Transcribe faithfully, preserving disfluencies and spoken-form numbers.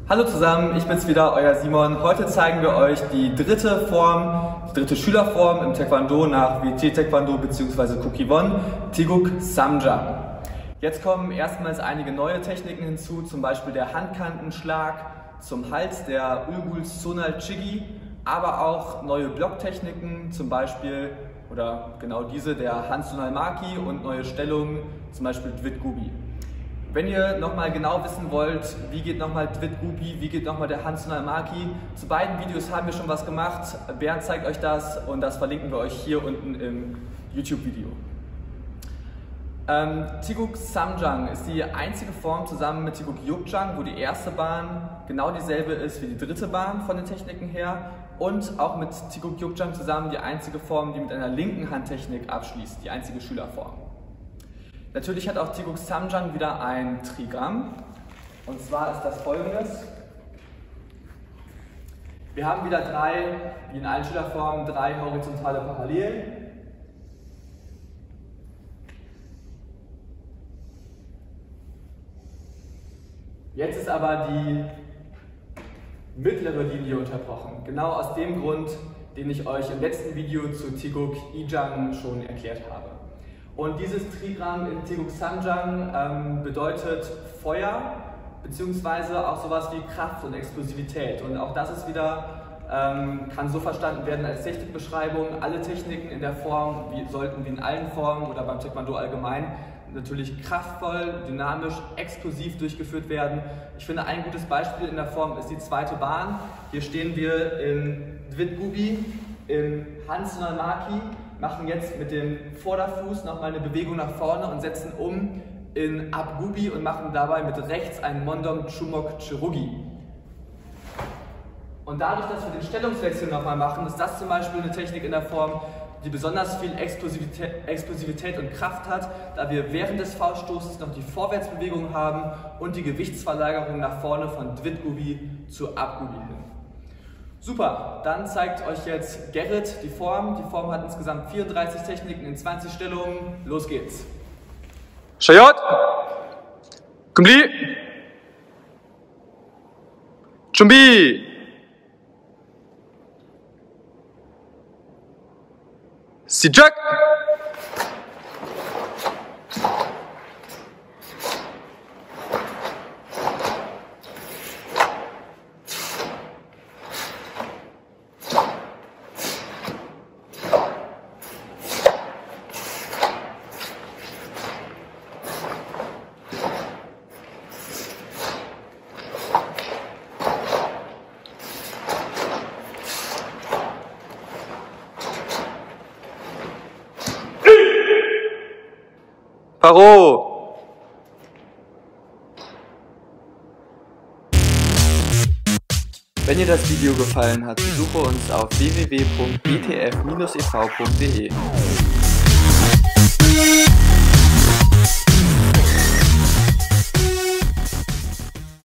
Hallo zusammen, ich bin's wieder, euer Simon. Heute zeigen wir euch die dritte Form, die dritte Schülerform im Taekwondo nach W T Taekwondo bzw. Kukkiwon, Taeguk Samjang. Jetzt kommen erstmals einige neue Techniken hinzu, zum Beispiel der Handkantenschlag zum Hals, der Ulgul Sonal Chigi, aber auch neue Blocktechniken, zum Beispiel, oder genau diese, der Han Sonal Maki und neue Stellungen, zum Beispiel Dvit Gubi. Wenn ihr nochmal genau wissen wollt, wie geht nochmal Dvit Gubi, wie geht nochmal der Han Sonal Maki, zu beiden Videos haben wir schon was gemacht. Bernd zeigt euch das und das verlinken wir euch hier unten im YouTube-Video. Ähm, Taeguk Samjang ist die einzige Form zusammen mit Taeguk Yukjang, wo die erste Bahn genau dieselbe ist wie die dritte Bahn von den Techniken her und auch mit Taeguk Yukjang zusammen die einzige Form, die mit einer linken Handtechnik abschließt, die einzige Schülerform. Natürlich hat auch Taeguk Samjang wieder ein Trigramm, und zwar ist das folgendes. Wir haben wieder drei, wie in allen Schülerformen, drei horizontale Parallelen. Jetzt ist aber die mittlere Linie unterbrochen, genau aus dem Grund, den ich euch im letzten Video zu Taeguk Ijang schon erklärt habe. Und dieses Trigramm in Taeguk Samjang ähm, bedeutet Feuer, beziehungsweise auch sowas wie Kraft und Explosivität. Und auch das ist wieder, ähm, kann so verstanden werden als Technikbeschreibung. Alle Techniken in der Form wie, sollten wie in allen Formen oder beim Taekwondo allgemein natürlich kraftvoll, dynamisch, explosiv durchgeführt werden. Ich finde, ein gutes Beispiel in der Form ist die zweite Bahn. Hier stehen wir in Dvit Gubi, im Han Sonal Maki, machen jetzt mit dem Vorderfuß nochmal eine Bewegung nach vorne und setzen um in Ab Gubi und machen dabei mit rechts einen Mondong Chumok Chirugi. Und dadurch, dass wir den Stellungswechsel nochmal machen, ist das zum Beispiel eine Technik in der Form, die besonders viel Explosivität, Explosivität und Kraft hat, da wir während des Fauststoßes noch die Vorwärtsbewegung haben und die Gewichtsverlagerung nach vorne von Dvit Gubi zu Ab Gubi hin. Super, dann zeigt euch jetzt Gerrit die Form. Die Form hat insgesamt vierunddreißig Techniken in zwanzig Stellungen. Los geht's. Shayot, Kumbli, Chumbi, Sijak, Paro. Wenn dir das Video gefallen hat, besuche uns auf w w w punkt b t f bindestrich e v punkt de.